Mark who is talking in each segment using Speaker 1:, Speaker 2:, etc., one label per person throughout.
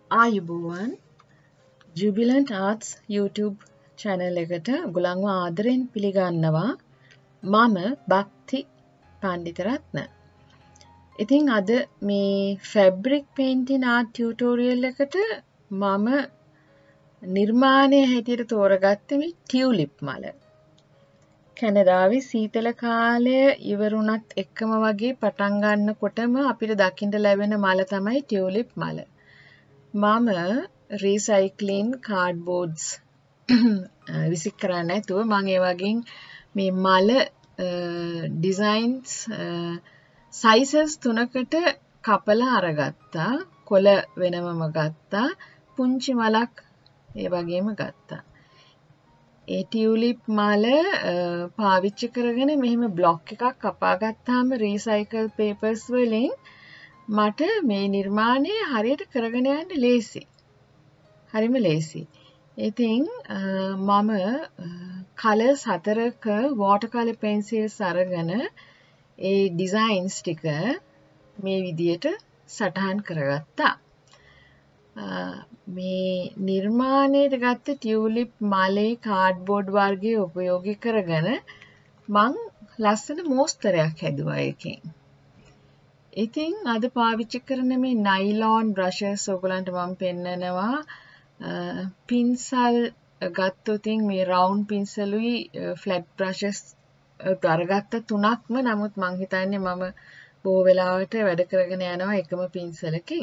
Speaker 1: ආයුබෝවන් ජුබිලන්ට් arts YouTube channel එකට ඔයගොල්ලන්ව ආදරෙන් පිළිගන්නවා මම භක්ති පණ්ඩිතරත්න. ඉතින් අද මේ fabric painting art tutorial එකට මම නිර්මාණය හැටියට තෝරගත්තේ මේ ටියුලිප් මල. කැනඩාවේ සීතල කාලය ඉවරුණත් එක්කම වගේ පටන් ගන්නකොටම අපිට දකින්න ලැබෙන මල තමයි ටියුලිප් මල. මම රීසයික්ලින් කාඩ්බෝඩ්ස් විසික් කරන්නේ නැතුව මම ඒ වගේ මේ මල ඩිසයින්ස් සයිසස් තුනකට කපලා අරගත්තා. කොළ වෙනමම ගත්තා. පුංචි මලක් ඒ වගේම ගත්තා. ඒ ටියුලිප් මල පාවිච්චි කරගෙන මෙහෙම බ්ලොක් එකක් කපා ගත්තාම රීසයිකල් පේපර්ස් වලින් මට මේ නිර්මාණය හරියට කරගෙන යන්න ලේසි. හරිම ලේසි. ඉතින් මම කලර්ස් 4ක වෝටර් කලර් පෙන්සිල්ස් අරගෙන ඒ ඩිසයින්ස් ටික මේ විදියට සටහන් කරගත්තා. මේ නිර්මාණයට ගත්ත ටියුලිප් මලේ කාඩ්බෝඩ් වර්ගය උපයෝගී කරගෙන මං ලස්සන මෝස්තරයක් හැදුවා එකෙන්. ඉතින් අද පාවිච්චි කරන මේ නයිලෝන් බ්‍රෂස් ඔයගලන්ට මම පෙන්නනවා. පින්සල් ගත්තොත් මේ රවුන්ඩ් පින්සලුයි ෆ්ලැට් බ්‍රෂස් අරගත්ත තුනක්ම. නමුත් මං හිතන්නේ මම බොහෝ වෙලාවට වැඩ කරගෙන යනවා එකම පින්සලකින්.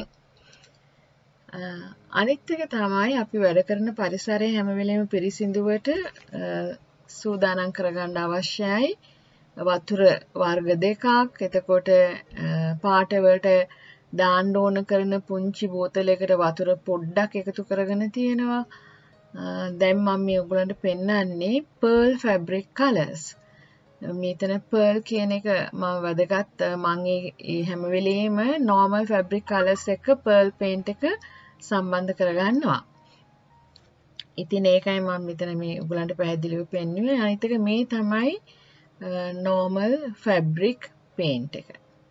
Speaker 1: අනිත් එක තමයි අපි වැඩ කරන පරිසරය හැම වෙලේම පිරිසිදුවට සූදානම් කරගන්න අවශ්‍යයි. වතුර වර්ග දෙකක්, එතකොට පාට වලට දාන්න ඕන කරන පුංචි බෝතලයකට වතුර පොඩ්ඩක් එකතු කරගෙන තියෙනවා. දැන් මම මේ ඔයගලන්ට පෙන්නන්නේ pearl fabric colors. මෙතන pearl කියන එක මම වැදගත් මම ඒ හැම වෙලෙම normal fabric colors එක pearl paint එක සම්බන්ධ කරගන්නවා. ඉතින් ඒකයි මම මෙතන මේ ඔයගලන්ට පැහැදිලිව පෙන්වුවේ. අනිත් එක මේ තමයි normal fabric paint එක.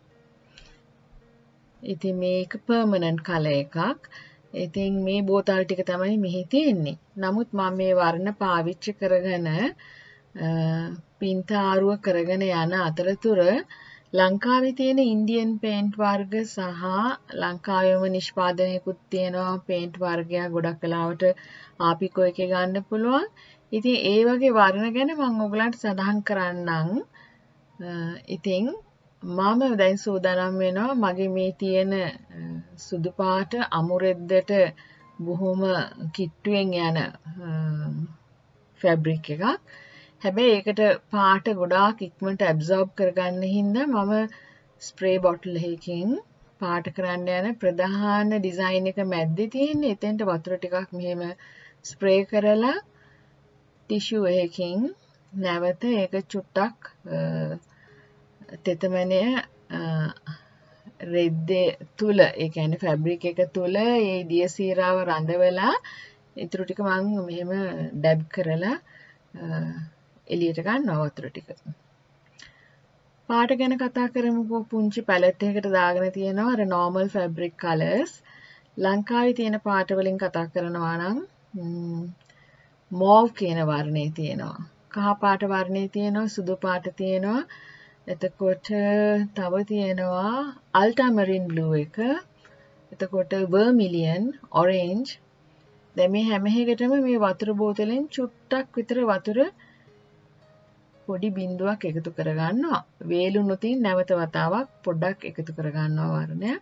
Speaker 1: ඉතින් මේක permanent color එකක්. ඉතින් මේ බෝතල් ටික තමයි මෙහි තියෙන්නේ. නමුත් මම මේ වර්ණ පාවිච්චි කරගෙන පින්තාරුව කරගෙන යන අතරතුර ලංකාවේ තියෙන ඉන්දියන් පේන්ට් වර්ග සහ ලංකාවේම නිෂ්පාදනයකුත් තියෙනවා පේන්ට් වර්ගයක් ගොඩක් වෙලාවට ආපිකෝ එකේ ගන්න පුළුවන්. ඉතින් ඒ වගේ වර්ණ ගැන මම ඔයගලන්ට සඳහන් කරන්නම්. ඉතින් මම දැන් සූදානම් වෙනවා මගේ මේ තියෙන සුදු පාට අමුරෙද්දට බොහොම කිට්ටුවෙන් යන ෆැබ්‍රික් එකක්. හැබැයි ඒකට පාට ගොඩාක් ඉක්මනට ඇබ්සෝබ් කරගන්න හින්දා මම ස්ප්‍රේ බොටල් එකකින් පාට කරන්න යන ප්‍රධාන ඩිසයින් එක මැද්දේ තියෙන්නේ. එතෙන්ට වතුර ටිකක් මෙහෙම ස්ප්‍රේ කරලා ටිෂු එකකින් නැවත ඒක චුට්ටක් තෙතමනය රෙද්දේ තුල ඒ කියන්නේ ෆැබ්‍රික් එක තුල ඒ දියසීරාව රඳවලා ඊටු ටික මම මෙහෙම ඩැබ් කරලා එළියට ගන්නවා වතුර ටික. පාට ගැන කතා කරමුකෝ. පුංචි පැලට් එකකට දාගෙන තියෙනවා අර normal fabric colors. ලංකාවේ තියෙන පාට වලින් කතා කරනවා නම් mauve කියන වර්ණේ තියෙනවා. කහ පාට වර්ණේ තියෙනවා, සුදු පාට තියෙනවා. එතකොට තව තියෙනවා ultramarine blue එක. එතකොට vermilion, orange. දැන් මේ හැම එකටම මේ වතුර බෝතලෙන් චුට්ටක් විතර වතුර පොඩි බිඳුවක් එකතු කරගන්නවා. වේලුනොතින් නැවත වතාවක් පොඩ්ඩක් එකතු කරගන්නවා වර්ණයක්.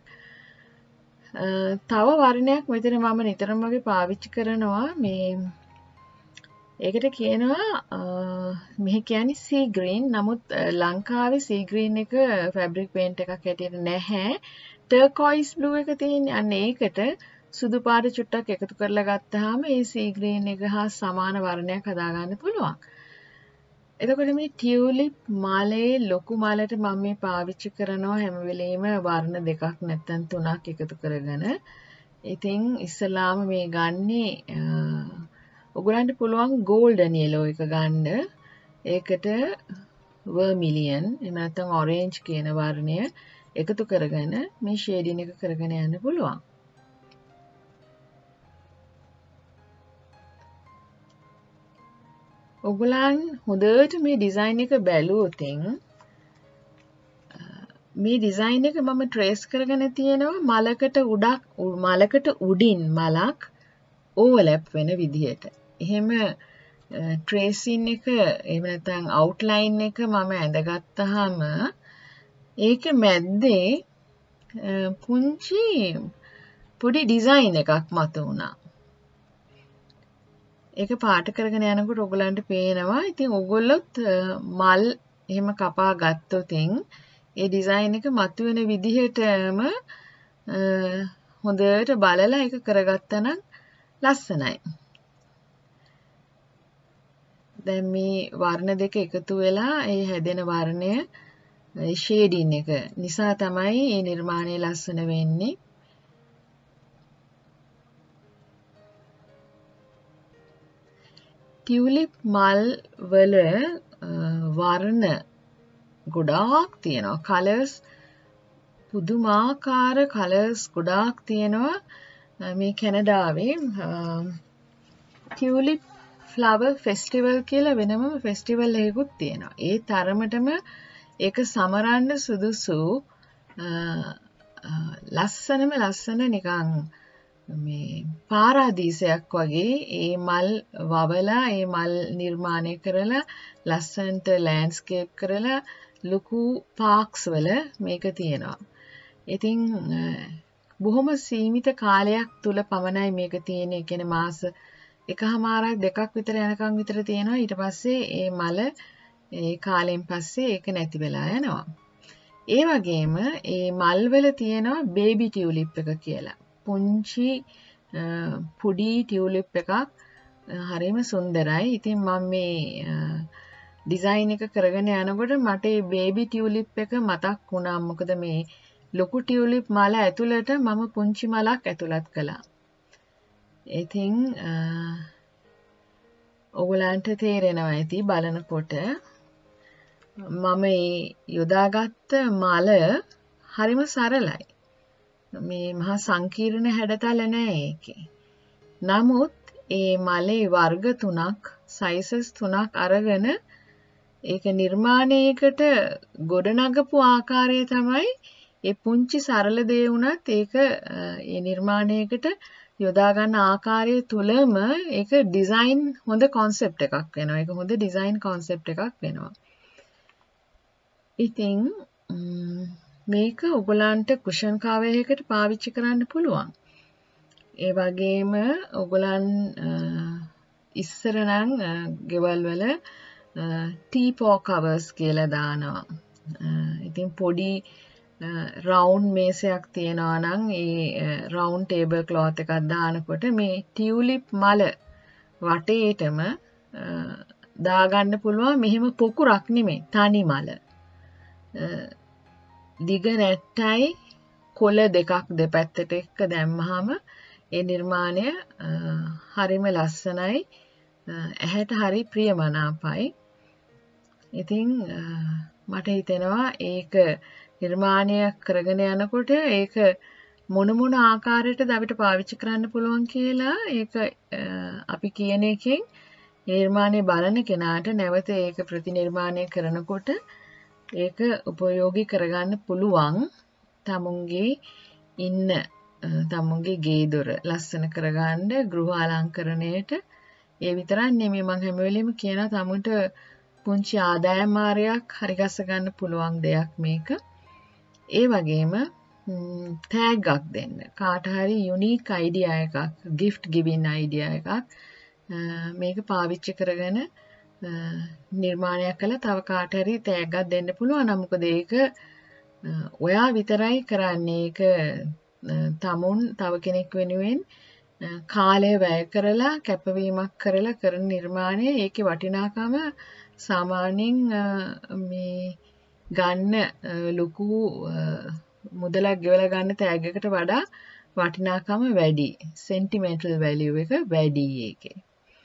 Speaker 1: තව වර්ණයක් මෙතන මම නිතරම වගේ පාවිච්චි කරනවා මේ ඒකට කියනවා මෙහි කියන්නේ sea green. නමුත් ලංකාවේ sea green එක fabric paint එකක් හැටියට නැහැ. turquoise blue එක තියෙන්නේ. අන්න ඒකට සුදු පාට චුට්ටක් එකතු කරලා ගත්තාම ඒ sea green එක හා සමාන වර්ණයක් හදාගන්න පුළුවන්. එතකොට මේ ටියුලිප් මලේ ලොකු මලට මම මේ පාවිච්චි කරනවා හැම වෙලෙම වර්ණ දෙකක් නැත්නම් තුනක් එකතු කරගෙන. ඉතින් ඉස්සලාම මේ ගන්නේ ඔයගලන්ට පුළුවන් golden yellow එක ගන්න. ඒකට vermilion එහෙම නැත්නම් orange කියන වර්ණය එකතු කරගෙන මේ shading එක කරගෙන යන්න පුළුවන්. ඔගලන් හොඳට මේ ඩිසයින් එක බැලුවොත් මේ ඩිසයින් එක මම ට්‍රේස් කරගෙන තියෙනවා මලකට උඩින් මලක් ඕවර්ලැප් වෙන විදිහට. එහෙම ට්‍රේසින් එක එහෙම නැත්නම් අවුට්ලයින් එක මම ඇඳගත්තාම ඒක මැද්දේ පුංචි පොඩි ඩිසයින් එකක් මතුවුණා. ඒක පාට කරගෙන යනකොට ඔයගලන්ට පේනවා. ඉතින් ඔයගොල්ලොත් මල් එහෙම කපා ගත්තොත් ඒ ඩිසයින් එක මතුවෙන විදිහටම හොඳට බලලා ඒක කරගත්තා නම් ලස්සනයි. දැන් මේ වර්ණ දෙක එකතු වෙලා ඒ හැදෙන වර්ණය ෂේඩින් එක නිසා තමයි මේ නිර්මාණය ලස්සන වෙන්නේ. ටියුලිප් මල් වල වර්ණ ගොඩාක් තියෙනවා. කලර්ස් පුදුමාකාර කලර්ස් ගොඩාක් තියෙනවා. මේ කැනඩාවේ ටියුලිප් ෆ්ලවර් ෆෙස්ටිවල් කියලා වෙනම ෆෙස්ටිවල් එකකුත් තියෙනවා. ඒ තරමටම ඒක සමරන්න සුදුසු ලස්සන නිකන් මේ පාරාදීසයක් වගේ ඒ මල් වවලා ඒ මල් නිර්මාණය කරලා ලස්සනට ලෑන්ඩ්ස්කේප් කරලා ලොකු පාක්ස් වල මේක තියෙනවා. ඉතින් බොහොම සීමිත කාලයක් තුල පමණයි මේක තියෙන්නේ. ඒ කියන්නේ මාස එකහමාරක් දෙකක් විතර යනකම් විතර තියෙනවා. ඊට පස්සේ ඒ මල ඒ කාලෙන් පස්සේ ඒක නැති වෙලා යනවා. ඒ වගේම ඒ මල් වල තියෙනවා බේබි ටියුලිප් එක කියලා. පුංචි පොඩි ටියුලිප් එකක් හරිම සුන්දරයි. ඉතින් මම මේ ඩිසයින් එක කරගෙන යනකොට මට මේ බේබි ටියුලිප් එක මතක් වුණා. මොකද මේ ලොකු ටියුලිප් මල ඇතුළට මම පුංචි මලක් ඇතුළත් කළා. ඉතින් ඔයගලන්ට තේරෙනවා ඇති බලනකොට මම මේ යොදාගත්ත මල හරිම සරලයි. මේ මහා සංකීර්ණ හැඩතල නෑ ඒකේ. නමුත් ඒ මලේ වර්ග 3ක් සයිසස් 3ක් අරගෙන ඒක නිර්මාණයකට ගොඩනගපු ආකාරය තමයි ඒ පුංචි සරල දේ වුණත් ඒක ඒ නිර්මාණයකට යොදා ගන්න ආකාරය තුලම ඒක ඩිසයින් හොඳ concept එකක් වෙනවා. ඒක හොඳ ඩිසයින් concept එකක් වෙනවා. ඉතින් මේක ඔයගලන්ට කුෂන් කවර් එකකට පාවිච්චි කරන්න පුළුවන්. ඒ වගේම ඔයගලන් ඉස්සර නම් ගෙවල් වල ටීපෝ කවර්ස් කියලා දානවා. ඉතින් පොඩි රවුන්ඩ් මේසයක් තියනවා නම් ඒ රවුන්ඩ් ටේබල් ක්ලොත් එකක් දානකොට මේ ටියුලිප් මල වටේටම දාගන්න පුළුවන්. මෙහෙම පොකුරක් නෙමෙයි තනි මල. දිග නැට්ටයි කොළ දෙකක් දෙපැත්තට එක්ක දැම්මහම ඒ නිර්මාණය හරිම ලස්සනයි. ඇහැට හරි ප්‍රියමනාපයි. ඉතින් මට හිතෙනවා ඒක නිර්මාණය කරගෙන යනකොට ඒක මොන ආකාරයකටද අපිට පාවිච්චි කරන්න පුළුවන් කියලා ඒක අපි කියන එකෙන් නිර්මාණය බලන කෙනාට නැවත ඒක ප්‍රතිනිර්මාණය කරනකොට ඒක උපයෝගී කරගන්න පුළුවන්. තමුන්ගේ ගේ දොර ලස්සන කරගන්න ගෘහ අලංකරණයට. ඒ විතරක් නෙමෙයි මම හැම වෙලෙම කියනවා තමුන්ට පුංචි ආදායම් මාර්ගයක් හරි ගස්ස ගන්න පුළුවන් දෙයක් මේක. ඒ වගේම ටැග් එකක් දෙන්න. කාට හරි යුනික් අයිඩියා එකක්, gift giving අයිඩියා එකක් මේක පාවිච්චි කරගෙන නිර්මාණයක් කළා තව කාට හරි ටැග් එකක් දෙන්න පුළුවන්. මොකද ඒක ඔයා විතරයි කරන්නේ. ඒක තමුන් තව කෙනෙක් වෙනුවෙන් කාලය වැය කරලා කැපවීමක් කරලා කරන නිර්මාණය. ඒකේ වටිනාකම සාමාන්‍යයෙන් මේ ගන්න ලොකු මුදලක් ගෙවලා ගන්න ටැග් එකට වඩා වටිනාකම වැඩි. sentimental value එක වැඩි ඒකේ.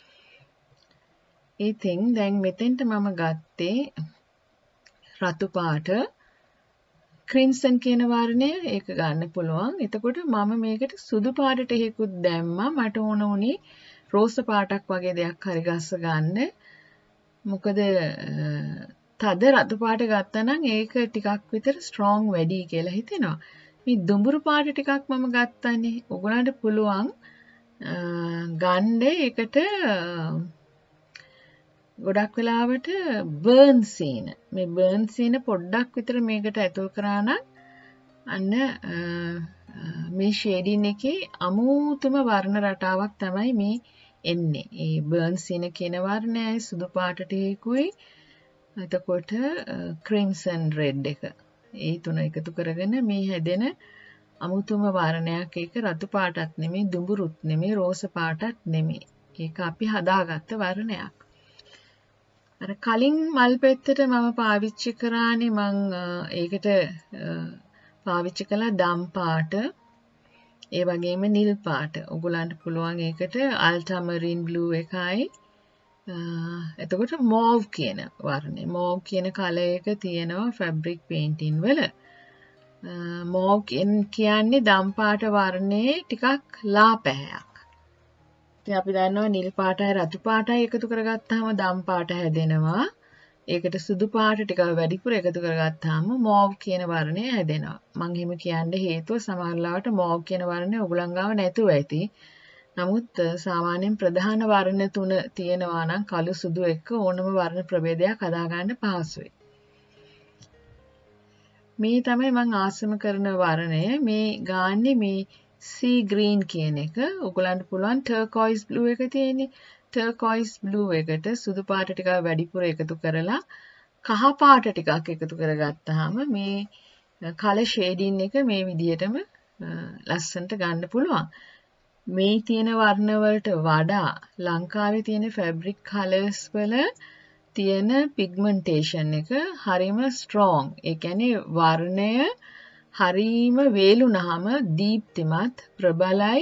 Speaker 1: ඉතින් දැන් මෙතෙන්ට මම ගත්තේ රතු පාට ක්‍රිම්සන් කියන වර්ණය. ඒක ගන්න පුළුවන්. එතකොට මම මේකට සුදු පාටට හේකුත් දැම්මා. මට ඕන උනේ රෝස පාටක් වගේ දෙයක් හරි ගස්ස ගන්න. මොකද තද රතු පාට ගත්තා නම් ඒක ටිකක් විතර ස්ට්‍රෝං වැඩි කියලා හිතෙනවා. මේ දුඹුරු පාට ටිකක් මම ගත්තානේ. ඔයගලන්ට පුළුවන් ගන්න ඒකට ගොඩක් වෙලාවට බර්න් සීන. මේ බර්න් සීන පොඩ්ඩක් විතර මේකට ඇතුල් කරා නම් අන්න මේ ෂේඩින් එකේ අමුතුම වර්ණ රටාවක් තමයි මේ එන්නේ. ඒ බර්න් සීන කියන වර්ණයයි සුදු පාටට හේකුයි එතකොට ක්‍රිම්සන් රෙඩ් එක. ඒ තුන එකතු කරගෙන මේ හැදෙන අමුතුම වර්ණයක්. ඒක රතු පාටත් නෙමෙයි, දුඹුරුත් නෙමෙයි, රෝස පාටත් නෙමෙයි. ඒක අපි හදාගත්ත වර්ණයක්. අර කලින් මල් පෙත්තට මම පාවිච්චි කරානේ මං ඒකට පාවිච්චි කළා දම් පාට ඒ වගේම නිල් පාට. ඔයගලන්ට පුළුවන් ඒකට අල්ටමරින් බ්ලූ එකයි එතකොට මෝව් කියන වර්ණය. මෝව් කියන කලර් එක තියෙනවා ෆැබ්‍රික් පේන්ටින් වල. මෝව් කියන්නේ දම් පාට වර්ණයේ ටිකක් ලා පැහැයක්. ඉතින් අපි දන්නවා නිල් පාටයි රතු පාටයි එකතු කරගත්තාම දම් පාට හැදෙනවා. ඒකට සුදු පාට ටිකක් වැඩිපුර එකතු කරගත්තාම මෝව් කියන වර්ණය හැදෙනවා. මම එහෙම කියන්න හේතුව සමහරවිට මෝව් කියන වර්ණය ඔයගලන් ගාව නැතුව ඇති. නමුත් සාමාන්‍යයෙන් ප්‍රධාන වර්ණ තුන තියෙනවා නම් කළු සුදු එක්ක ඕනම වර්ණ ප්‍රභේදයක් හදාගන්න පහසුයි. මේ තමයි මම ආසම කරන වර්ණය. මේ ගාන්නේ මේ sea green කියන එක. ඔයගලන්ට පුළුවන් turquoise blue එක තියෙන්නේ. turquoise blue එකට සුදු පාට ටිකක් වැඩිපුර එකතු කරලා කහ පාට ටිකක් එකතු කරගත්තාම මේ කලර් ෂේඩින් එක මේ විදිහටම ලස්සනට ගන්න පුළුවන්. මේ තියෙන වර්ණ වලට වඩා ලංකාවේ තියෙන ෆැබ්‍රික් කලර්ස් වල තියෙන පිග්මන්ටේෂන් එක හරිම ස්ට්‍රෝං. ඒ කියන්නේ වර්ණය හරිම වේලුනහම දීප්තිමත් ප්‍රබලයි.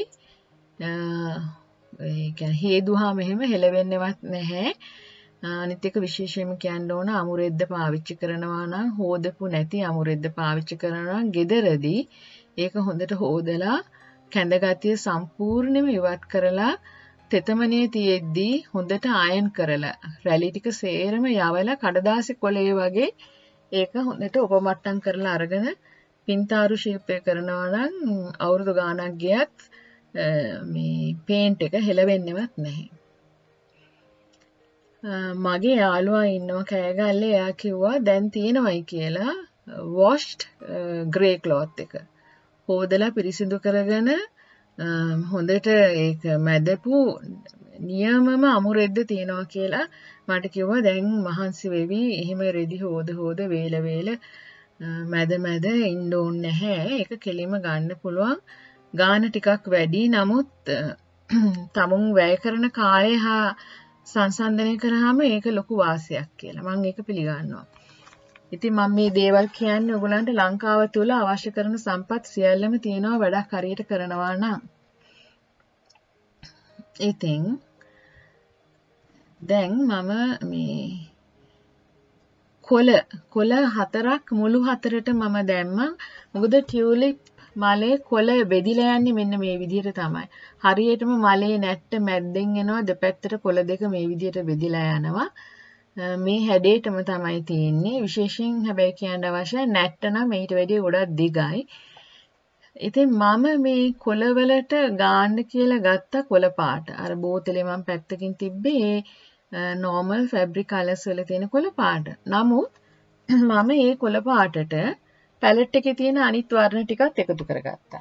Speaker 1: ඒ කියන්නේ හේදුවාම එහෙම හෙලවෙන්නේවත් නැහැ. අනිත් එක විශේෂයෙන්ම කියන්න ඕන අමුරෙද්ද පාවිච්චි කරනවා නම් හොදපු නැති අමුරෙද්ද පාවිච්චි කරනවා නම් ගෙදරදී ඒක හොඳට හොදලා කැඳ ගතිය සම්පූර්ණයෙන්ම ඉවත් කරලා තෙතමනේ තියෙද්දී හොඳට අයන් කරලා රැලි ටික සේරම යවලා කඩදාසි කොලේ වගේ ඒක හොඳට උපමට්ටම් කරලා අරගෙන පින්තාරු ෂේප් එක කරනවා නම් අවුරුදු ගාණක් ගියත් මේ පේන්ට් එක හෙලවෙන්නේවත් නැහැ. මගේ යාළුවා ඉන්නවා කෑගල්ලේ. එයා කිව්වා දැන් තියෙනවයි කියලා washed grey cloth එක. හොදලා පිරිසිදු කරගෙන හොඳට ඒක මැදපු නියමම අමුරෙද්ද තියෙනවා කියලා මට කිව්වා. දැන් මහන්සි වෙවි එහෙම රෙදි හොද වේල මැද ඉන්න ඕනේ නැහැ. ඒක කෙලිම ගන්න පුළුවන්. ගාන ටිකක් වැඩි. නමුත් තමුන් වැය කරන කාලය හා සංසන්දනය කරාම ඒක ලොකු වාසියක් කියලා මම ඒක පිළිගන්නවා. ඉතින් මම මේ දේවල් කියන්නේ ඔයගලන්ට ලංකාව තුල අවශ්‍ය කරන සම්පත් සියල්ලම තියෙනවා වැඩක් හරියට කරනවා නම්. ඉතින් දැන් මම මේ කොළ හතරක් මුළු හතරට මම දැම්මා. මොකද ටියුලිප් මලේ කොළ බෙදිලා යන්නේ මෙන්න මේ විදිහට තමයි. හරියටම මලේ නැට්ට මැද්දෙන් එනවා දෙපැත්තට කොළ දෙක මේ විදිහට බෙදිලා යනවා. මේ හැඩේටම තමයි තියෙන්නේ. විශේෂයෙන් හැබැයි කියන්න අවශ්‍යයි නැට්ට නම් ඊට වැඩිය ගොඩක් දිගයි. ඉතින් මම මේ කොළවලට ගාන්න කියලා ගත්ත කොළ පාට. අර බෝතලේ මම පැත්තකින් තිබ්බේ normal fabric colors වල තියෙන කොළ පාට. නමුත් මම මේ කොළ පාටට පැලට් එකේ තියෙන අනිත් වර්ණ ටිකත් එකතු කරගත්තා.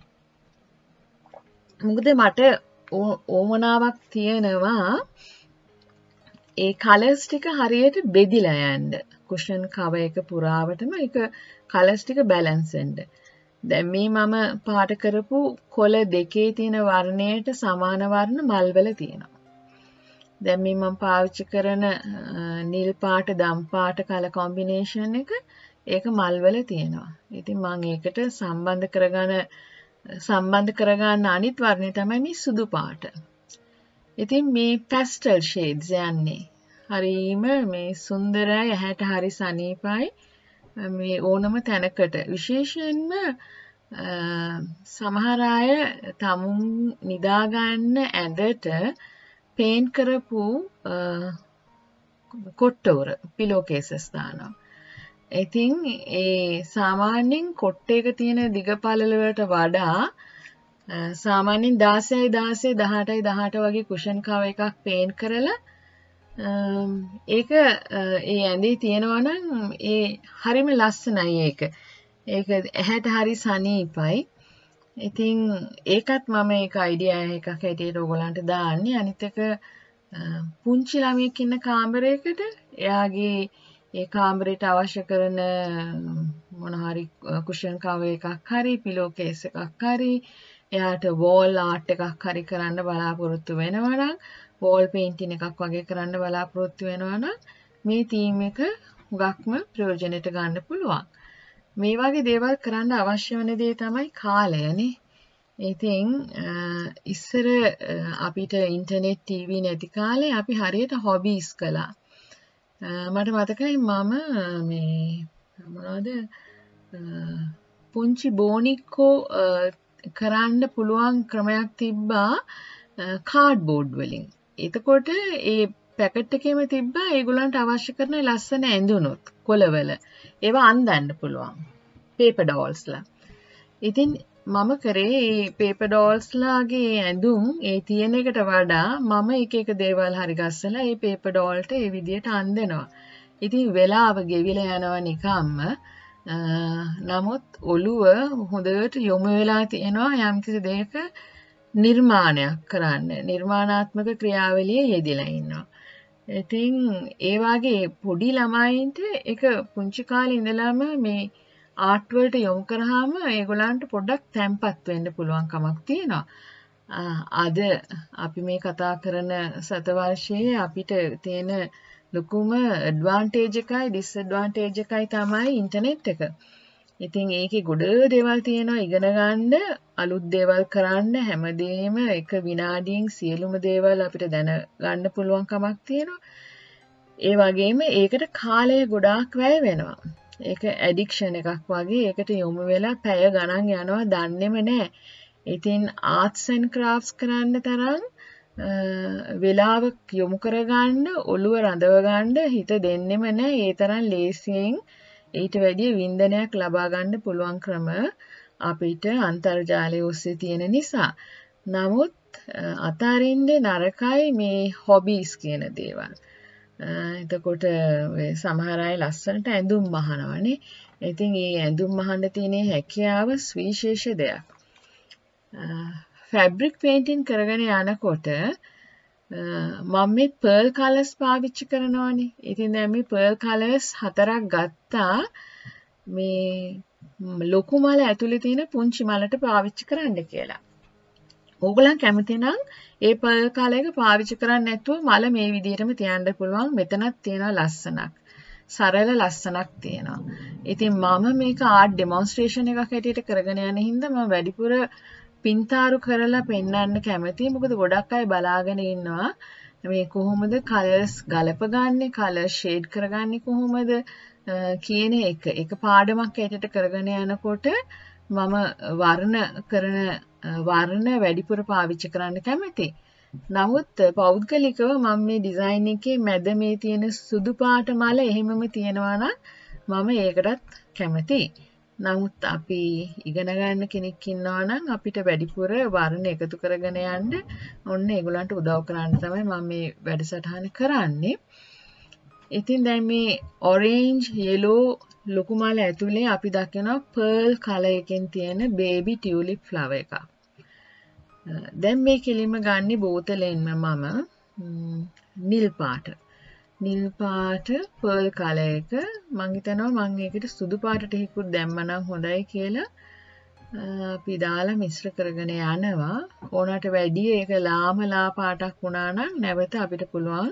Speaker 1: මොකද මට ඕමනාවක් තියෙනවා ඒ කලර්ස් ටික හරියට බෙදිලා යන්න. කුෂන් කවර් එක පුරාවටම ඒක කලර්ස් ටික බැලන්ස් වෙන්න. දැන් මේ මම පාට කරපු කොළ දෙකේ තියෙන වර්ණයට සමාන වර්ණ මල්වල තියෙනවා. දැන් මේ මම පාවිච්චි කරන නිල් පාට දම් පාට කලර් කොම්බිනේෂන් එක ඒක මල්වල තියෙනවා. ඉතින් මම ඒකට සම්බන්ධ කරගන්න අනිත් වර්ණය තමයි මේ සුදු පාට. ඉතින් මේ පැස්ටල් ෂේඩ්ස් යන්නේ හරිම මේ සුන්දරයි ඇහැට හරි සනීපයි මේ ඕනම තැනකට විශේෂයෙන්ම සමහර අය තමුන් නිදා ගන්න ඇඳට පේන්ට් කරපු කොට්ටවර පිලෝ කේසස් දානවා. ඉතින් ඒ සාමාන්‍යයෙන් කොට්ටේක තියෙන දිග පළල වලට වඩා සාමාන්‍යයෙන් 16යි 16 18යි 18 වගේ කුෂන් කව එකක් පේන්ට් කරලා ඒක ඒ ඇඳේ තියෙනවා නම් ඒ හරිම ලස්සනයි ඒක. ඒක ඇහැට හරි සනීපයි. ඉතින් ඒකත් මම ඒක අයිඩියා එකක් හැටියට ඕගොල්ලන්ට දාන්නේ. අනිත් එක පුංචි ළමයෙක් ඉන්න කාමරයකට එයාගේ ඒ කාමරයට අවශ්‍ය කරන මොන හරි කුෂන් කව එකක් හරි පිලෝ කේස් එකක් හරි එයාට වෝල් ආර්ට් එකක් හරි කරන්න බලාපොරොත්තු වෙනවා නම් වෝල් පේන්ටින් එකක් වගේ කරන්න බලාපොරොත්තු වෙනවා නම් මේ තීම් එක හුඟක්ම ප්‍රයෝජනෙට ගන්න පුළුවන්. මේ වගේ දේවල් කරන්න අවශ්‍ය වෙන දේ තමයි කාලයනේ. ඉතින් ඉස්සර අපිට ඉන්ටර්නෙට් ටීවී නැති කාලේ අපි හරියට හොබීස් කළා. මට මතකයි මම මේ මොනවද පුංචි බෝනික්කෝ කරන්න පුළුවන් ක්‍රමයක් තිබ්බා කාඩ්බෝඩ් වලින්. එතකොට ඒ පැකට් එකේම තිබ්බා ඒගොල්ලන්ට අවශ්‍ය කරන ලස්සන ඇඳුනුත් කොළවල. ඒවා අන්දන්න පුළුවන්. පේපර් ඩෝල්ස්ලා. ඉතින් මම කරේ මේ පේපර් ඩෝල්ස්ලාගේ ඇඳුම් ඒ තියෙන එකට වඩා මම එක එක දේවල් හරි ගස්සලා මේ පේපර් ඩෝල්ට ඒ විදියට අන්දනවා. ඉතින් වෙලාව ගෙවිලා යනවා නිකම්ම. නමුත් ඔළුව හොඳට යොමු වෙලා තියෙනවා යම්කිසි දෙයක නිර්මාණයක් කරන්න. නිර්මාණාත්මක ක්‍රියාවලියේ යෙදিলা ඉන්නවා. ඉතින් ඒ වගේ පොඩි ළමයින්ට ඒක පුංචි කාලේ ඉඳලාම මේ ආර්ට් වලට යොමු කරාම ඒගොල්ලන්ට පොඩ්ඩක් තැම්පත් වෙන්න පුළුවන් කමක් තියෙනවා. අද අපි මේ කතා කරන සතවර්ෂයේ අපිට තියෙන ලොකුම ඇඩ්වාන්ටේජ් එකයි ඩිස්ඇඩ්වාන්ටේජ් එකයි තමයි ඉන්ටර්නෙට් එක. ඉතින් ඒකේ ගොඩ දේවල් තියෙනවා ඉගෙන ගන්න, අලුත් දේවල් කරන්න, හැමදේම එක විනාඩියෙන් සියලුම දේවල් අපිට දැන ගන්න පුළුවන් කමක් තියෙනවා. ඒ වගේම ඒකට කාලය ගොඩාක් වැය වෙනවා. ඒක ඇඩික්ෂන් එකක් වගේ ඒකට යොමු වෙලා පැය ගණන් යනවා දන්නේම නැහැ. ඉතින් ආර්ට්ස් ඇන්ඩ් ක්‍රාෆ්ට්ස් කරන්න තරම් වෙලාව යොමු කරගන්න, ඔළුව රඳව ගන්න හිත දෙන්නෙම නැහැ. ඒ තරම් ලේසියෙන් ඊට වැඩිය වින්දනයක් ලබා ගන්න පුළුවන් ක්‍රම අපිට අන්තර්ජාලය ඔස්සේ තියෙන නිසා. නමුත් අතාරින්න නරකයි මේ හොබීස් කියන දේවල්. එතකොට සමහර අය ලස්සනට ඇඳුම් මහනවනේ. ඉතින් මේ ඇඳුම් මහන්න තියෙන හැකියාව විශේෂ දෙයක්. ෆැබ්‍රික් පේන්ටින් කරගෙන යනකොට මම මේ පර්ල් කලර්ස් පාවිච්චි කරනවානේ. ඉතින් දැන් මේ පර්ල් කලර්ස් 4ක් ගත්තා මේ ලොකු මල ඇතුලේ තියෙන පුංචි මලට පාවිච්චි කරන්න කියලා. ඕගොල්ලන් කැමති නම් ඒ පර්ල් කලර් එක පාවිච්චි කරන්නේ නැතුව මල මේ විදිහටම තියන්න පුළුවන්. මෙතනක් තියෙනවා ලස්සනක්. සරල ලස්සනක් තියෙනවා. ඉතින් මම මේක ආර්ට් ඩෙමොන්ස්ට්‍රේෂන් එකක් හැටියට කරගෙන යන හින්දා මම වැඩිපුර පින්තාරු කරලා පෙන්වන්න කැමතියි. මොකද ගොඩක් අය බලාගෙන ඉන්නවා මේ කොහොමද කලර්ස් ගලපගන්නේ, කලර් ෂේඩ් කරගන්නේ කොහොමද කියන එක. ඒක පාඩමක් හැටියට කරගෙන යනකොට මම වර්ණ වැඩිපුර පාවිච්චි කරන්න කැමතියි. නමුත් පෞද්ගලිකව මම මේ ඩිසයින් එකේ මැද මේ තියෙන සුදු පාට මල එහෙමම තියෙනවා නම් මම ඒකටත් කැමතියි. නමුත් අපි ඉගෙන ගන්න කෙනෙක් ඉන්නවා නම් අපිට වැඩිපුර වර්ණ එකතු කරගෙන යන්න ඔන්න ඒගොල්ලන්ට උදව් කරන්න තමයි මම මේ වැඩසටහන කරන්නේ. ඉතින් දැන් මේ ඔරේන්ජ්, යෙලෝ ලොකු මල ඇතුලේ අපි දකිනවා පර්ල් කලර් එකෙන් තියෙන බේබි ටියුලිප් ෆ්ලවර් එකක්. දැන් මේ කෙලින්ම ගන්න බෝතලෙන්ම මම නිල් පාට පර්ල් කලර් එක මං හිතනවා මං ඒකට සුදු පාට ටිකකුත් දැම්මනම් හොඳයි කියලා අපි දාලා මිශ්‍ර කරගෙන යනවා. ඕනට වැඩි ඒක ලාමලා පාටක් වුණා නම් නැවත අපිට පුළුවන්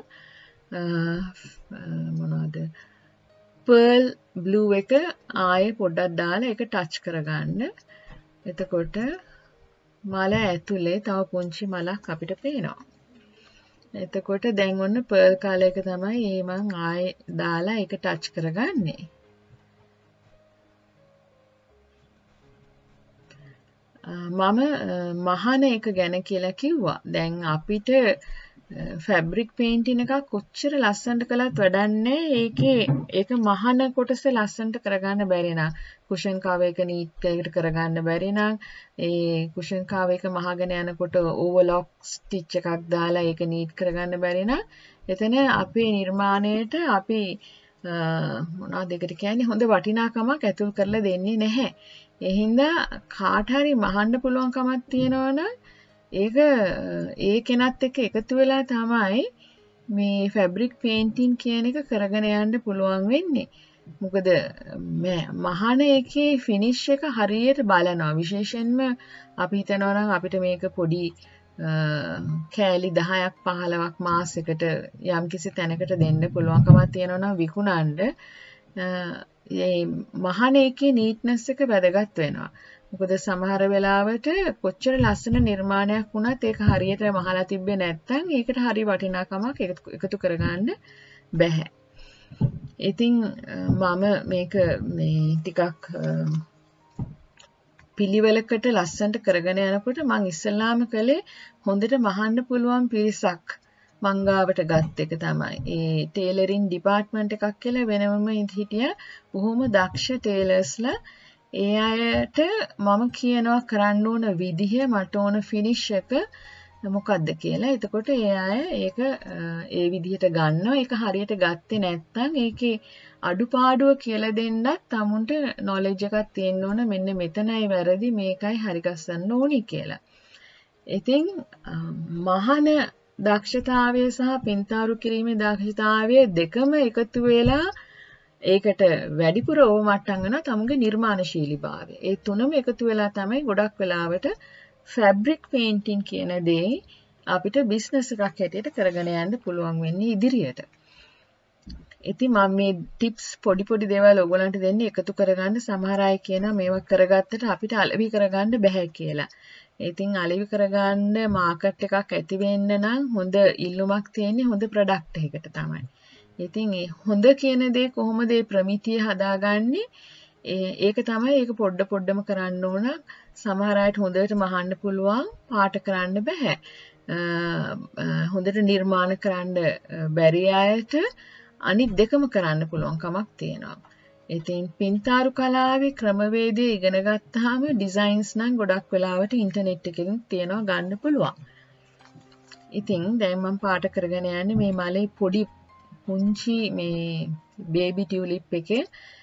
Speaker 1: මොනවද පර්ල් බ්ලූ එක ආයේ පොඩ්ඩක් දාලා ඒක ටච් කරගන්න. එතකොට මල ඇතුලේ තව පුංචි මලක් අපිට පේනවා. එතකොට දැන් ඔන්න පර්ල් කලර් එක තමයි මං ආයේ දාලා ඒක ටච් කරගන්නේ. මම මහන එක ගැන කියලා කිව්වා. දැන් අපිට ෆැබ්‍රික් පේන්ටින් එකක් කොච්චර ලස්සනට කළත් වැඩක් නැහැ. ඒක මහන කොටස ලස්සනට කරගන්න බැරි නම් කුෂන් කවර් එක නීට් එකකට කරගන්න බැරි නම් ඒ කුෂන් කවර් එක මහගෙන යනකොට ඕවර්ලොක් ස්ටිච් එකක් දාලා ඒක නීට් කරගන්න බැරි නම් එතන අපේ නිර්මාණයට අපි මොනවද ඒකට කියන්නේ හොඳ වටිනාකමක් ඇතුල් කරලා දෙන්නේ නැහැ. ඒ හින්දා කාට හරි මහන්න පුළුවන් කමක් තියෙනවනම් ඒක ඒ කෙනත් එක්ක එකතු වෙලා තමයි මේ ෆැබ්‍රික් පේන්ටින් කියන එක කරගෙන යන්න පුළුවන් වෙන්නේ. මොකද මහාන එකේ ෆිනිෂ් එක හරියට බලනවා. විශේෂයෙන්ම අපි හිතනවා නම් අපිට මේක පොඩි කෑලි 10ක් 15ක් මාසයකට යම්කිසි තැනකට දෙන්න පුළුවන්කමක් තියෙනවා නම් විකුණන්න මේ මහාන එකේ නීට්නස් එක වැදගත් වෙනවා. මොකද සමහර වෙලාවට කොච්චර ලස්සන නිර්මාණයක් වුණත් ඒක හරියට මහලා තිබ්බේ නැත්නම් ඒකට හරි වටිනාකමක් එකතු කරගන්න බැහැ. ඉතින් මම මේක මේ ටිකක් පිළිවෙලකට ලස්සනට කරගෙන යනකොට මම ඉස්සෙල්ලාම කළේ හොඳට මහන්න පුළුවන් පිරිසක් මංගාවට ගත් එක තමයි. ඒ ටේලරින් ඩිපාර්ට්මන්ට් එකක් කියලා වෙනම හිටියා. බොහොම දක්ෂ ටේලර්ස්ලා ඒ අයට මම කියනවා කරන්න ඕන විදිහ මට ඕන ෆිනිෂ් එක මොකක්ද කියලා. එතකොට ඒ අය ඒක ඒ විදිහට ගන්නවා. ඒක හරියට ගත්තේ නැත්නම් ඒකේ අඩුපාඩුව කියලා දෙන්නත් තමුන්ට නොලෙජ් එකක් තියෙන්න ඕන. මෙන්න මෙතනයි වැරදි මේකයි හරි ගස්සන්න ඕනි කියලා. ඉතින් මහන දක්ෂතාවය සහ පින්තාරු කිරීමේ දක්ෂතාවය දෙකම එකතු වෙලා ඒකට වැඩිපුර ඕමට්ටම් වෙනවා තමුගේ නිර්මාණශීලීභාවය. ඒ තුනම එකතු වෙලා තමයි ගොඩක් වෙලාවට ෆැබ්‍රික් පේන්ටින් කියන දේ අපිට බිස්නස් එකක් හැටියට කරගෙන යන්න පුළුවන් වෙන්නේ ඉදිරියට. ඉතින් මම මේ ටිප්ස් පොඩි දේවල් ඔයගොල්ලන්ට දෙන්නේ එකතු කරගන්න. සමහර අය කියනවා මේවා කරගත්තට අපිට අලෙවි කරගන්න බෑ කියලා. ඉතින් අලෙවි කරගන්න මාකට් එකක් ඇති වෙන්න නම් හොඳ ඉල්ලුමක් තියෙන්නේ හොඳ ප්‍රොඩක්ට් එකකට තමයි. ඉතින් ඒ හොඳ කියන දේ කොහොමද ඒ ප්‍රමිතිය හදාගන්නේ? ඒක තමයි ඒක පොඩ්ඩම කරන්න ඕන. සමහර අයට හොඳට මහන්න පුළුවන් පාට කරන්න බෑ. හොඳට නිර්මාණ කරන්න බැරි අයට අනිත් දෙකම කරන්න පුළුවන් කමක් තියෙනවා. ඉතින් පින්තාරු කලාවේ ක්‍රමවේදය ඉගෙන ගත්තාම ඩිසයින්ස් නම් ගොඩක් වෙලාවට ඉන්ටර්නෙට් එකකින් තියනවා ගන්න පුළුවන්. ඉතින් දැන් මම පාට කරගෙන යන්නේ මේ මලේ පොඩි පුංචි මේ බේබි ටියුලිප් එකේ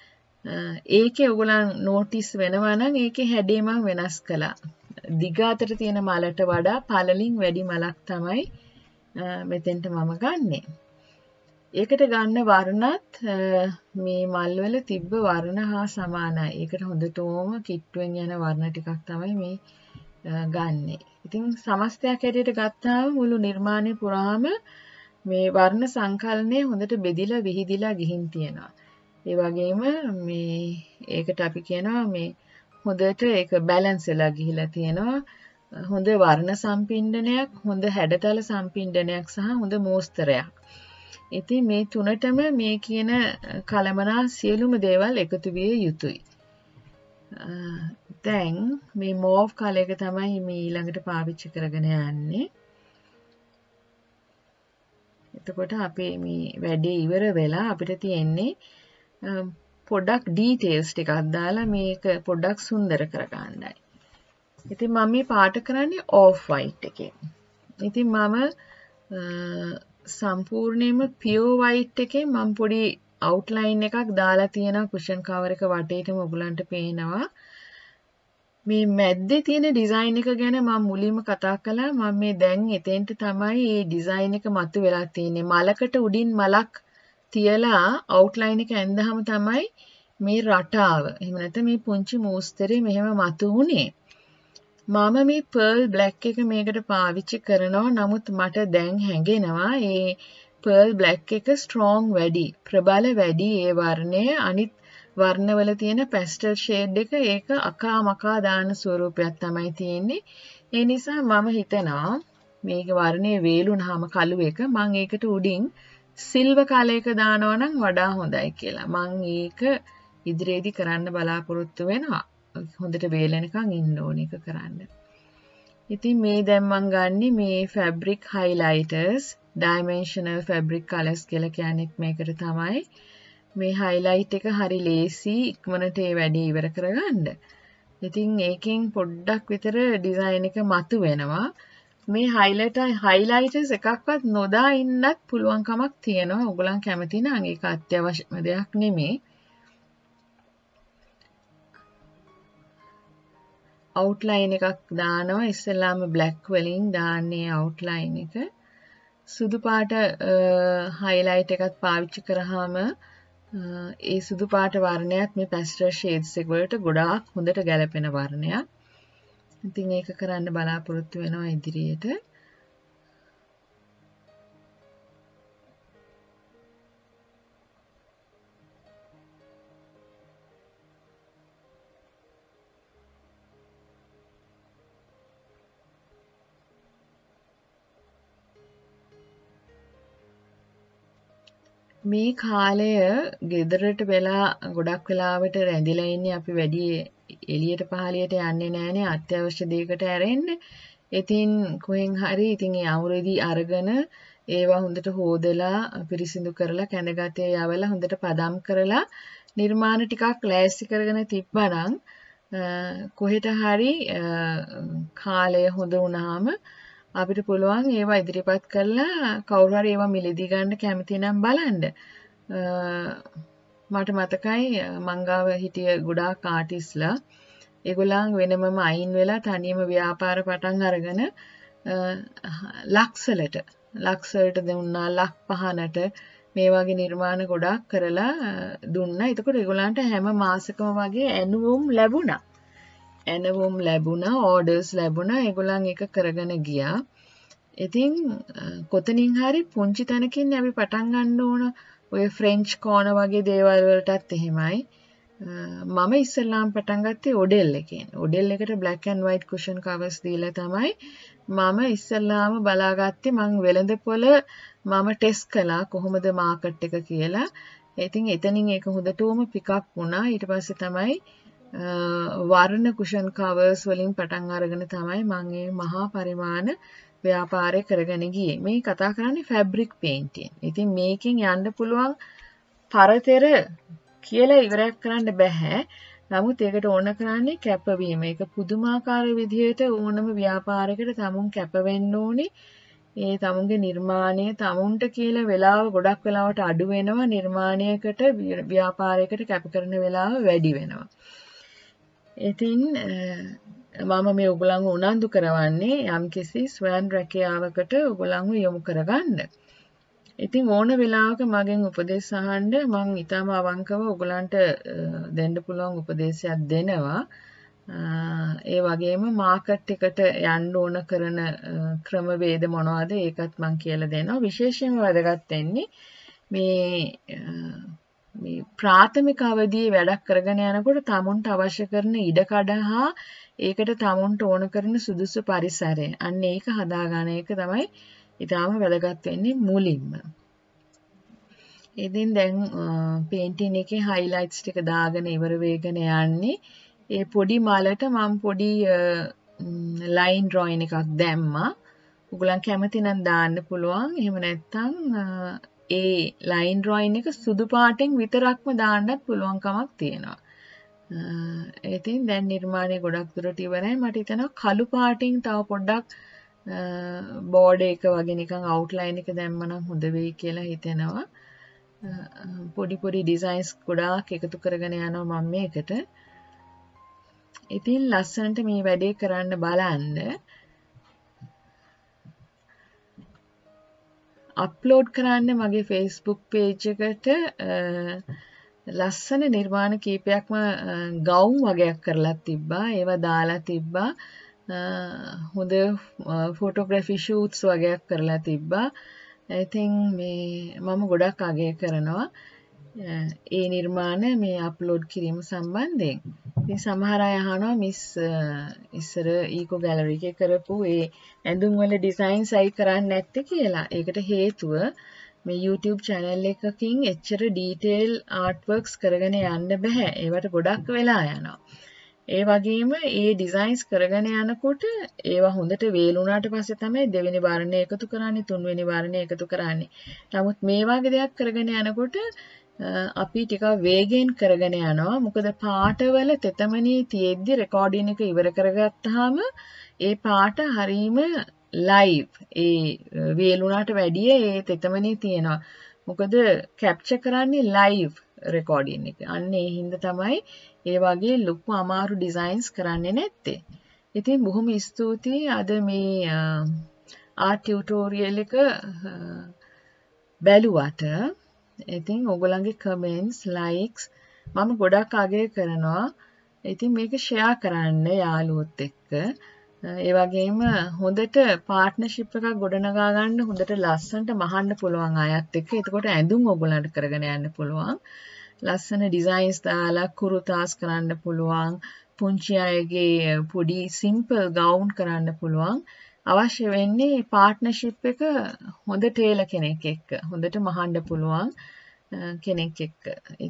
Speaker 1: ඒකේ ඔයගොල්ලන් නෝටිස් වෙනවා නම් ඒකේ හැඩේ මම වෙනස් කළා. දිග අතට තියෙන මලට වඩා පළලින් වැඩි මලක් තමයි මෙතෙන්ට මම ගන්නෙ. ඒකට ගන්න වර්ණත් මේ මල් වල තිබ්බ වර්ණ හා සමානයි. ඒකට හොඳටම කිට්ටුවෙන් යන වර්ණ ටිකක් තමයි මේ ගන්නෙ. ඉතින් සමස්තයක් හැටියට ගත්තාම මුළු නිර්මාණය පුරාම මේ වර්ණ සංකලනය හොඳට බෙදිලා විහිදිලා ගිහින් තියෙනවා. ඒ වගේම මේ ඒකට අපි කියනවා මේ හොඳට ඒක බැලන්ස් වෙලා ගිහිලා තියෙනවා. හොඳ වර්ණ සම්පින්ඩනයක්, හොඳ හැඩතල සම්පින්ඩනයක් සහ හොඳ මෝස්තරයක්. ඉතින් මේ තුනටම මේ කියන කලමනා සියලුම දේවල් එකතු විය යුතුයි. දැන් මේ මෝව් කලර් එක තමයි මේ ඊළඟට පාවිච්චි කරගෙන යන්නේ. එතකොට අපේ මේ වැඩේ ඉවර වෙලා අපිට තියෙන්නේ පොඩක් ඩීටේල්ස් ටිකක් දාලා මේක පොඩක් සුන්දර කරගන්නයි. ඉතින් මම මේ පාට කරන්නේ ඕෆ් වයිට් එකේ. ඉතින් මම සම්පූර්ණයෙන්ම පියෝ වයිට් එකේ මම පොඩි අවුට්ලයින් එකක් දාලා තියෙනවා කුෂන් කවර් එක වටේටම ඔයගලන්ට පේනවා. මේ මැද්දේ තියෙන ඩිසයින් එක ගැන මම මුලින්ම කතා කළා. මම මේ දැන් එතෙන්ට තමයි මේ ඩිසයින් එක මතු වෙලා තියෙන්නේ. මලකට උඩින් මලක් තියලා අවුට්ලයින් එක ඇඳහම තමයි මේ රටාව. එහෙම නැත්නම් මේ පුංචි මෝස්තරේ මෙහෙම මතු වුනේ. මම මේ පර්ල් බ්ලැක් එක මේකට පාවිච්චි කරනවා. නමුත් මට දැන් හැඟෙනවා මේ පර්ල් බ්ලැක් එක ස්ට්‍රෝං වැඩි, ප්‍රබල වැඩි ඒ වර්ණය අනිත් වර්ණවල තියෙන පැස්ටල් ෂේඩ් එක ඒක අකා මකා දාන ස්වරූපයක් තමයි තියෙන්නේ. ඒ නිසා මම හිතනවා මේක වර්ණයේ වේලුනහම කළු එක මම ඒකට උඩින් සිල්වර් කලර් එක දානවා නම් වඩා හොඳයි කියලා. මම ඒක ඉදිරියේදී කරන්න බලාපොරොත්තු වෙනවා. හොඳට වේලෙනකන් ඉන්න ඕන එක කරන්න. ඉතින් මේ දැන් මම ගන්නෙ මේ fabric highlighters dimensional fabric colors කියලා කියන්නේ මේකට තමයි. මේ highlight එක හරි ලේසි ඉක්මනට ඒ වැඩේ ඉවර කරගන්න. ඉතින් ඒකෙන් පොඩ්ඩක් විතර ඩිසයින් එක මතු වෙනවා. මේ highlighters එකක්වත් නොදා ඉන්නත් පුළුවන් කමක් තියෙනවා. ඔයගොල්ලන් කැමති නම් ඒක අත්‍යවශ්‍යම දෙයක් නෙමෙයි. outline එකක් දානවා. ඉස්සෙල්ලාම black වලින් දාන්නේ outline එක. සුදු පාට highlight එකත් පාවිච්චි කරාම ඒ සුදු පාට වර්ණයත් මේ pastel shades එක වලට ගොඩාක් හොඳට ගැලපෙන වර්ණයක්. ඉතින් ඒක කරන්න බලාපොරොත්තු වෙනවා ඉදිරියට. මේ කාලය ගෙදරට වෙලා ගොඩක් වෙලාවට රැඳිලා ඉන්නේ අපි වැඩි එළියට පහළියට යන්නේ නැහනේ අත්‍යවශ්‍ය දෙයකට ඇරෙන්න. ඉතින් කොහෙන් හරි ඉතින් ඒ අවුරෙදි අරගෙන ඒවා හොඳට හොදලා පිරිසිදු කරලා කැඳගතේ යවලා හොඳට පදම් කරලා නිර්මාණ ටිකක් ලෑස්ති කරගෙන තිබ්බනම් කොහෙට හරි කාලය හොඳ වුණාම අපිට පුළුවන් ඒවා ඉදිරිපත් කරලා කවුරු හරි ඒවා මිලදී ගන්න කැමති නම් බලන්න. මට මතකයි මං ගාව හිටිය ගොඩාක් ආටිස්ලා ඒගොල්ලන් වෙනමම අයින් වෙලා තනියම ව්‍යාපාර පටන් අරගෙන ලක්සලට දුන්නා ලක් පහනට මේ වගේ නිර්මාණ ගොඩාක් කරලා දුන්නා. එතකොට ඒගොල්ලන්ට හැම මාසෙකම වගේ ඇණවුම් ලැබුණා ඕඩර්ස් ලැබුණා. ඒගොල්ලන් ඒක කරගෙන ගියා. ඉතින් කොතනින් හරි පුංචි තැනකින් අපි පටන් ගන්න ඕන. ඔය ෆ්‍රෙන්ච් කෝන වගේ දේවල් වලටත් එහෙමයි. මම ඉස්සෙල්ලාම පටන් ගත්තේ ඔඩෙල් එකෙන්. ඔඩෙල් එකට black and white cushion covers දීලා තමයි මම ඉස්සෙල්ලාම බලාගත්තේ. මං වෙළඳපොළ මම ටෙස්ට් කළා කොහොමද මාකට් එක කියලා. ඉතින් එතනින් ඒක හොඳටම පික් අප් වුණා. ඊට පස්සේ තමයි වර්ණ කුෂන් කවර්ස් වලින් පටන් අරගෙන තමයි මම මේ මහා පරිමාණ ව්‍යාපාරය කරගෙන ගියේ. මේ කතා කරන්නේ ෆැබ්‍රික් පේන්ටින්. ඉතින් මේකෙන් යන්න පුළුවන් පරතර කියලා ඉවරයක් කරන්න බෑ. නමුත් ඒකට ඕන කරන්නේ කැපවීම. ඒක පුදුමාකාර විදිහට ඕනම ව්‍යාපාරයකට තමුන් කැප වෙන්න ඕනේ. ඒ තමුන්ගේ නිර්මාණය තමුන්ට කියලා වෙලාව ගොඩක් වෙලාවට අඩු වෙනවා. නිර්මාණයකට ව්‍යාපාරයකට කැප කරන වෙලාව වැඩි වෙනවා. ඉතින් මම මේ ඔයගොල්ලන්ව උනන්දු කරවන්නේ යම්කිසි ස්වයං රැකියාවකට ඔයගොල්ලන්ව යොමු කරගන්න. ඉතින් ඕන වෙලාවක මගෙන් උපදෙස් අහන්න මම ඊටම අවංකව ඔයගොල්ලන්ට දෙන්න පුළුවන් උපදේශයක් දෙනවා. ඒ වගේම මාකට් එකට යන්න ඕන කරන ක්‍රමවේද මොනවද ඒකත් මම කියලා දෙනවා. විශේෂයෙන්ම වැදගත් වෙන්නේ මේ ප්‍රාථමික අවධියේ වැඩක් කරගෙන යනකොට තමුන්ට අවශ්‍ය කරන ඉඩකඩ හා ඒකට තමුන්ට ඕන කරන සුදුසු පරිසරය. අන්න ඒක හදාගන්න එක තමයි ඊටාම වැදගත් වෙන්නේ මුලින්ම. ඉතින් දැන් පේන්ටින් එකේ highlights ටික දාගෙන ඉවර වෙගෙන යන්නේ. ඒ පොඩි මලට මම පොඩි line drawing එකක් දැම්මා. ඔයගොල්ලන් කැමති නම් දාන්න පුළුවන්. එහෙම නැත්නම් ඒ line drawing එක සුදු පාටෙන් විතරක්ම දාන්නත් පුළුවන් කමක් තියෙනවා. ඉතින් දැන් නිර්මාණය ගොඩක් දුරට ඉවරයි. මට හිතෙනවා කළු පාටින් තව පොඩ්ඩක් බෝඩර් එක වගේ නිකන් අවුට්ලයින් එක දැම්මනම් හොඳ වෙයි කියලා හිතෙනවා. පොඩි ඩිසයින්ස් ගොඩාක් එකතු කරගෙන යනවා මම මේකට. ඉතින් ලස්සනට මේ වැඩේ කරන්න බලන්න. අප්ලෝඩ් කරන්න මගේ Facebook page එකට ලස්සන නිර්මාණ කීපයක්ම ගවුම් වගේක් කරලා තිබ්බා. ඒවා දාලා තිබ්බා. හොඳ ෆොටෝග්‍රැෆි ෂූට්ස් වගේක් කරලා තිබ්බා. ඉතින් මේ මම ගොඩක් අගය කරනවා ඒ නිර්මාණ මේ අප්ලෝඩ් කිරීම සම්බන්ධයෙන්. ඉතින් සමහර අය අහනවා මිස් ඉස්සර ඊකෝ ගැලරි එකේ කරපු ඒ ඇඳුම් වල ඩිසයින්ස් අයි කරන්නේ නැත්තේ කියලා. ඒකට හේතුව මේ YouTube channel එකකින් එච්චර detail artworks කරගෙන යන්න බෑ. ඒවට ගොඩක් වෙලා යනවා. ඒ වගේම ඒ ඩිසයින්ස් කරගෙන යනකොට ඒවා හොඳට වේලුණාට පස්සේ තමයි දෙවෙනි වර්ණය එකතු කරන්නේ, තුන්වෙනි වර්ණය එකතු කරන්නේ. නමුත් මේ වගේ දෙයක් කරගෙන යනකොට අපි ටිකක් වේගෙන් කරගෙන යනවා. මොකද පාටවල තෙතමනී තියෙද්දි රෙකෝඩින් එක ඉවර කරගත්තාම ඒ පාට හරීම ලයිව්. ඒ වේලුණාට වැඩිය ඒ තෙතමනී තියෙනවා. මොකද කැප්චර් කරන්නේ ලයිව් රෙකෝඩින් එක. අන්න ඒ හින්දා තමයි ඒ වගේ ලොකු අමාරු ඩිසයින්ස් කරන්නේ නැත්තේ. ඉතින් බොහොම ස්තුතියි අද මේ ආර්ට් ටියුටෝරියල් එක බැලුවට. ඉතින් ඔයගොල්ලන්ගේ කමෙන්ට්ස්, ලයික්ස් මම ගොඩක් අගය කරනවා. ඉතින් මේක ෂෙයා කරන්න යාළුවොත් එක්ක. ඒ වගේම හොඳට පාර්ට්නර්ෂිප් එකක් ගොඩනගා ගන්න හොඳට ලස්සනට මහන්න පුළුවන් අයත් එක්ක. එතකොට ඇඳුම් ඔයගොල්ලන්ට කරගෙන යන්න පුළුවන්. ලස්සන ඩිසයින්ස් දාලා කුරුතාස් කරන්න පුළුවන්. පුංචි අයගේ පොඩි සිම්පල් ගවුන් කරන්න පුළුවන්. අවශ්‍ය වෙන්නේ පාර්ට්නර්ෂිප් එක හොඳ ටේලර් කෙනෙක් එක්ක. හොඳට මහන්න පුළුවන් කෙනෙක් එක්ක.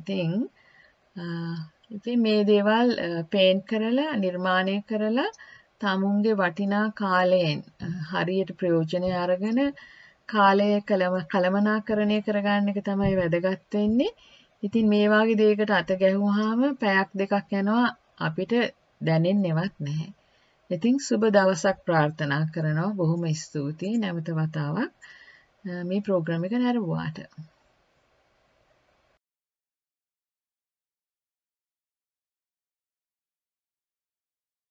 Speaker 1: ඉතින් මේ දේවල් පේන්ට් කරලා නිර්මාණය කරලා තමුන්ගේ වටිනා කාලයෙන් හරියට ප්‍රයෝජනය අරගෙන කාලය කළමනාකරණය කරගන්න එක තමයි වැදගත් වෙන්නේ. ඉතින් මේ වගේ දෙයකට අත ගැහුවාම පැයක් දෙකක් යනවා අපිට දැනෙන්නේවත් නැහැ. ඉතින් සුබ දවසක් ප්‍රාර්ථනා කරනවා. බොහොම ස්තුතියි නැවත වතාවක් මේ ප්‍රෝග්‍රෑම් එක නැරඹුවාට.